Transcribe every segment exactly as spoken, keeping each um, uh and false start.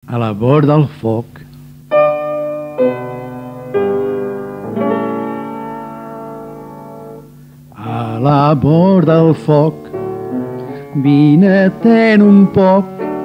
a la vora del foc. A la vora del foc, vine-te'n un poc,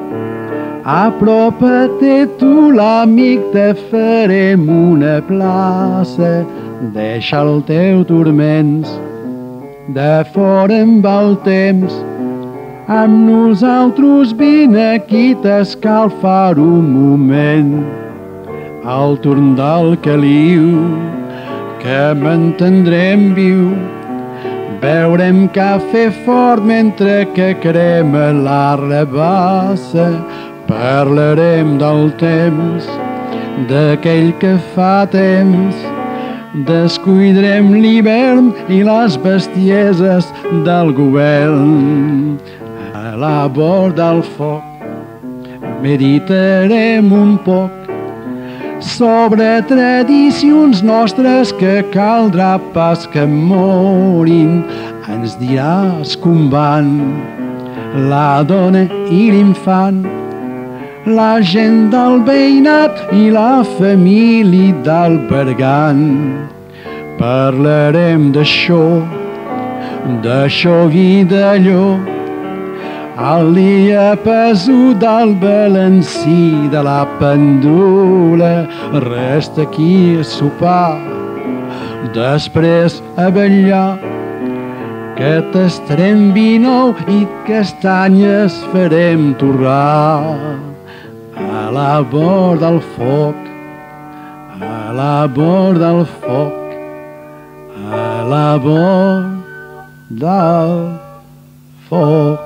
apropa-te tu l'amic, te farem una plaça, deixa el teu turments, de fora amb el temps, amb nosaltres vine aquí t'escalfar un moment. Al torn del caliu, que mantindrem viu, beurem cafè fort mentre que crema la rabassa, parlarem del temps, d'aquell que fa temps, descuidarem l'hivern i les bestieses del govern. A la vora del foc meditarem un poc sobre tradicions nostres que caldrà pas que morin. Ens diràs com van la dona i l'infant, la gent del veïnat i la família del Bergan. Parlarem d'això, d'això i d'allò, el dia pesut del balancí de la pendula. Resta aquí a sopar, després a ballar, que tastarem vi nou i castanyes farem torrar. A la vora del foc, a la vora del foc, a la vora del foc.